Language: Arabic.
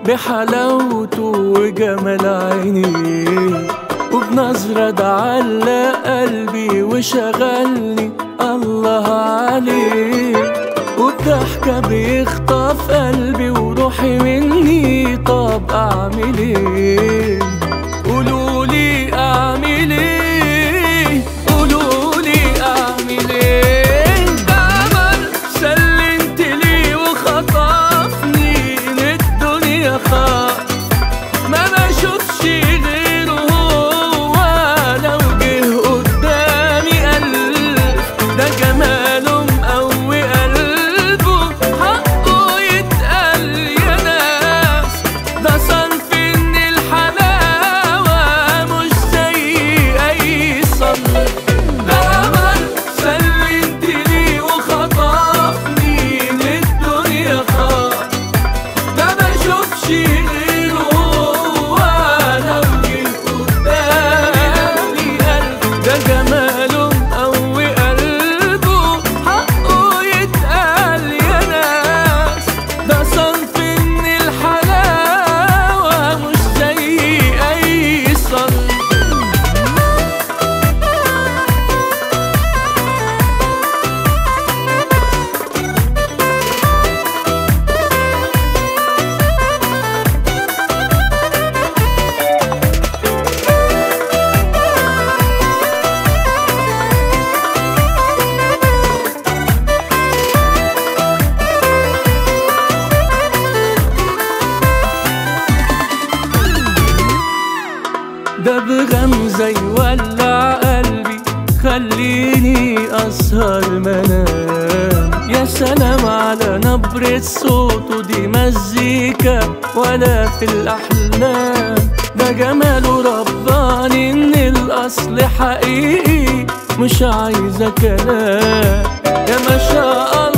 بحلاوته وجمال عينيه، وبنظرة تعلق قلبي وشغلني الله عليه، وبضحكة بيخطف قلبي وروحي مني. طب أعمل إيه؟ قولولي أعمل إيه؟ قولولي أعمل إيه؟ قمر سلمت لي وخطفني للدنيا خاف، ما بشوفش غيره هو، لو جه قدامي قلب ده جماله مقوي قلبه، حقه يتقال يا ناس، ده صنف من الحلاوة مش زي أي صنف. قمر سلمت لي وخطفني للدنيا خاف، ما بشوفش غيره هو، لو جه قدامي قلب ده جماله مقوي قلبه، حقه يتقال يا ناس، ده صنف من الحلاوة مش زي أي صنف. ده بغمزة يولع قلبي، خليني أسهر منام. يا سلام على نبرة صوته، دي مزيكا ولا في الأحلام. ده جماله رباني إن الأصل حقيقي، مش عايزة كلام. يا ما شاء الله